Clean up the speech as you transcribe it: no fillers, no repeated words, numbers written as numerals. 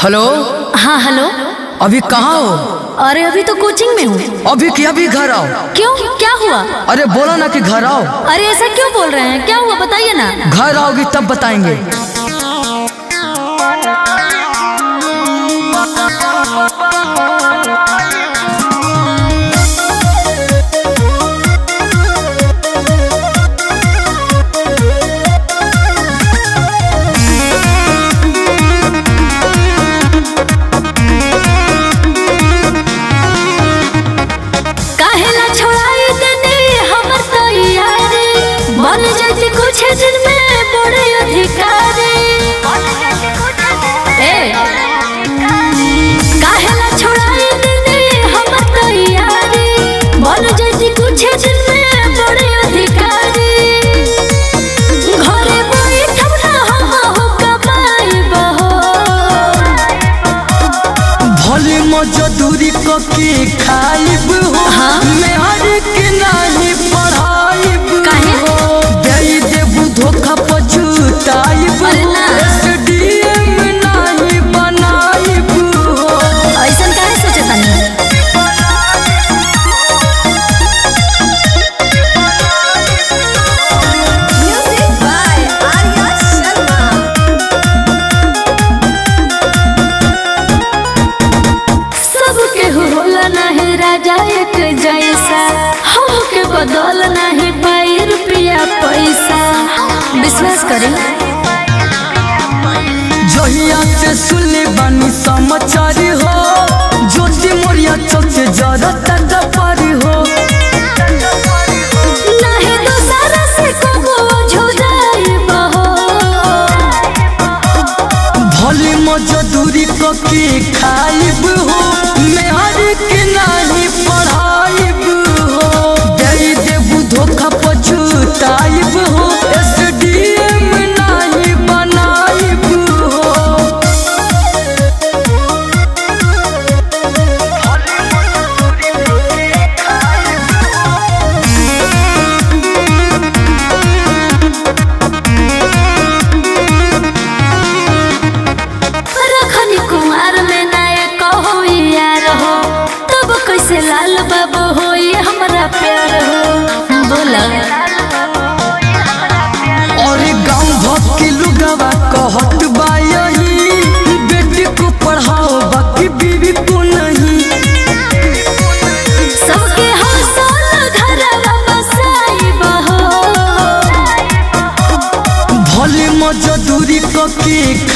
Hello. हाँ hello. अभी कहाँ हो? अरे अभी तो कोचिंग में हूँ। अभी घर आओ। क्यों, क्या हुआ? अरे बोला ना कि घर आओ। अरे ऐसा क्यों बोल रहे हैं, क्या हुआ बताइए ना। घर आओगी तब बताएंगे। कुछ दिन में बड़े अधिकारी काहेला छोड़ाई देने हम तैयारी बन जाती कुछ दिन में बड़े अधिकारी घरे बैठब ना हम हो कमाई बहो भले मजदूरी क के खाइब हो। हाँ? मैं हर के नहीं पढ़ाइब काहे? धोखा पछुताइब एसडीएम नहीं बनाइब हो। ऐसन काहे सोचता नहीं? Music by Arya Sharma. सबके होला नहीं राजा एक जैसा, हमके बदल नहीं पाई रुपया पैसा। विश्वास करें जहिया से सुनले बानी समाचार हो ज्योति मोरिया चौथे जरता दपारी हो। नहीं दूसरा से कबो झुराई बहो भले मजदूरी क के खाइब हो। मैं हर के नहीं पढ़ाइब हो दे देबू धोखा पछुताइब हो एसडीएम नहीं बनाइब हो। रखनी कुमार में नाय कहो यार हो तब कैसे लाल बाबू हो ये हमारा प्यार हो बोला। और गाँव भक्त के लुगवा कहत बा यही बेटी को पढ़ाओ बाकी बीवी को नहीं। सबके हौसला घरवा बसाई बहो भले मजदूरी क के